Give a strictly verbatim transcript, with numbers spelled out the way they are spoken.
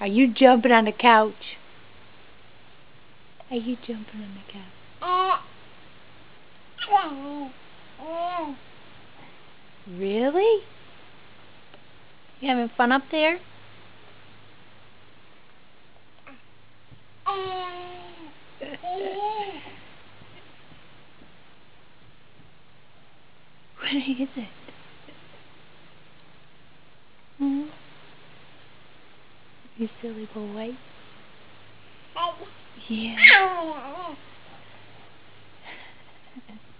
Are you jumping on the couch? Are you jumping on the couch? Really? You having fun up there? What is it? Hmm? You silly boy. Yeah.